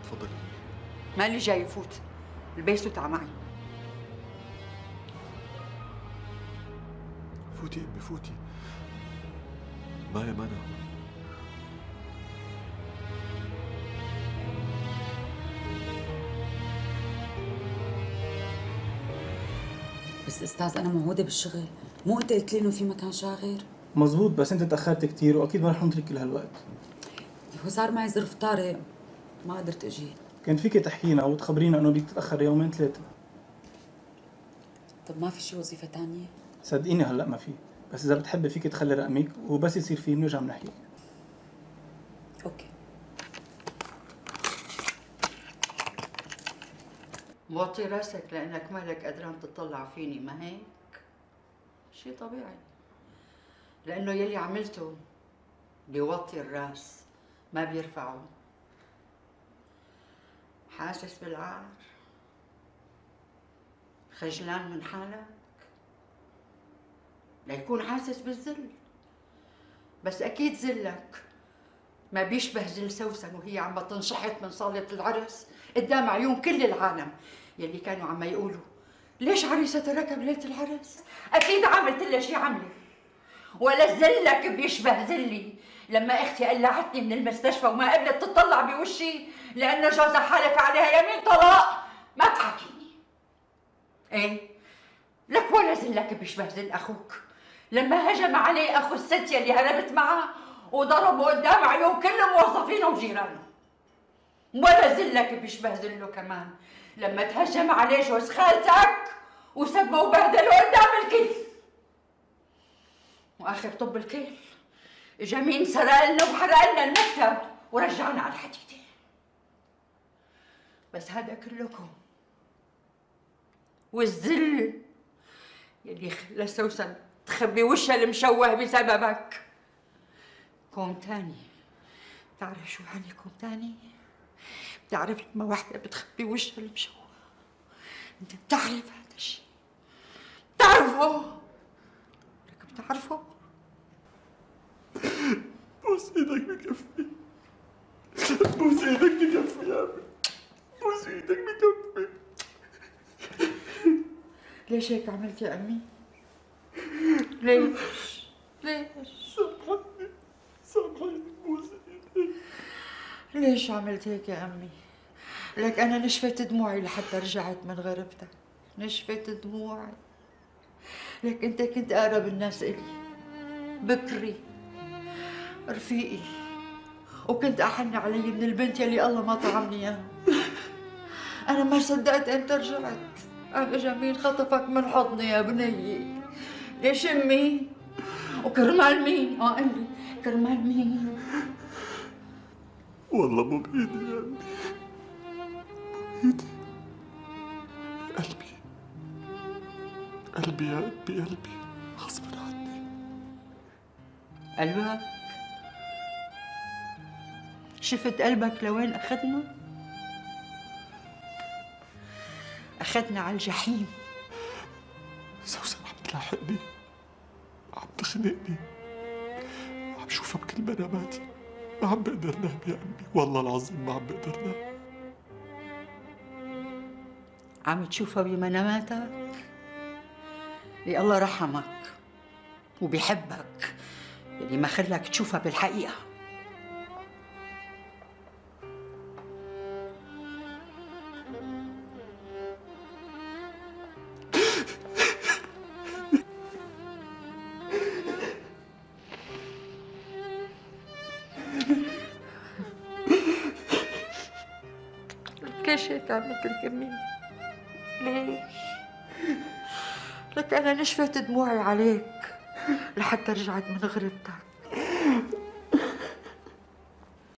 تفضلي. مالي جاي يفوت البيت وتعال معي. فوتي امي فوتي. مايا مانا هون. بس استاذ انا موعوده بالشغل، مو انت قلت لي انه في مكان شاغر؟ مزبوط، بس انت تاخرت كثير واكيد ما رح نترك كل هالوقت. هو صار معي ظرف طارئ ما قدرت اجي. كنت فيك تحكينا او تخبرينا انه بدك تتاخر يومين ثلاثه. طب ما في شي وظيفه ثانيه؟ صدقيني هلا ما في، بس اذا بتحبي فيك تخلي رقمك وبس يصير في بنرجع بنحكي. اوكي. موطي راسك لانك مالك قدران تطلع فيني، ما هيك؟ شيء طبيعي، لانه يلي عملته بيوطي الراس ما بيرفعه. حاسس بالعار؟ خجلان من حالك؟ ليكون حاسس بالذل، بس اكيد ذلك ما بيشبه ذل سوسن وهي عم تنشحط من صالة العرس قدام عيون كل العالم يلي كانوا عم يقولوا ليش عريسة تركها بليلة العرس؟ أكيد عملت لها شي عملة. ولا ذلك بيشبه ذلي لما أختي قلعتني من المستشفى وما قبلت تطلع بوشي لأنه جوزها حالف عليها يمين طلاق. ما تحكيني. إيه؟ لك ولا ذلك بيشبه ذل أخوك لما هجم عليه أخو الست يلي هربت معه وضربه قدام عيون كل موظفينه وجيرانه. ولا ذلك بيشبه ذله كمان لما تهجم عليه جوز خالتك وسبه وبهدله قدام الكل. واخر طب الكل اجا مين سرق لنا وحرق لنا المكتب ورجعنا على الحديده. بس هذا كلكم والذل يلي خلى سوسن تخبي وشها المشوه بسببك كوم تاني. بتعرف شو يعني كوم تاني؟ بتعرف لما وحده بتخبي وشها المشوه، انت بتعرف هذا الشيء؟ بتعرفه؟ لك بتعرفه؟ بوس ايدك بكفي. بوس ايدك بكفي يا عمي. بوس ايدك بكفي. ليش هيك عملت يا امي؟ ليش؟ ليش؟ سامحني سامحني بوس ايدك. ليش عملت هيك يا امي؟ لك انا نشفت دموعي لحتى رجعت من غربتك، نشفت دموعي. لك انت كنت اقرب الناس الي، بكري، رفيقي، وكنت احن علي من البنت يلي الله ما طعمني اياها. انا ما صدقت امتى رجعت. قام اجا مين خطفك من حضني يا بنيي؟ ليش امي؟ وكرمال مين؟ قال لي كرمال مين؟ والله مو بإيدي يا أمي، مو بإيدي. قلبي قلبي يا أمي، قلبي غصب عني. قلبك؟ شفت قلبك لوين أخذنا؟ أخذنا على الجحيم. سوسن عم تلاحقني، عم تخنقني، عم شوفها بكل مناماتي. ما عم بقدر نام يا أمي، والله العظيم ما عم بقدر نام. عم تشوفها بمناماتك؟ يا الله رحمك وبيحبك اللي ما خلاك تشوفها بالحقيقة. ليش هيك عملت الكمية؟ ليش؟ لك أنا نشفت دموعي عليك لحتى رجعت من غربتك.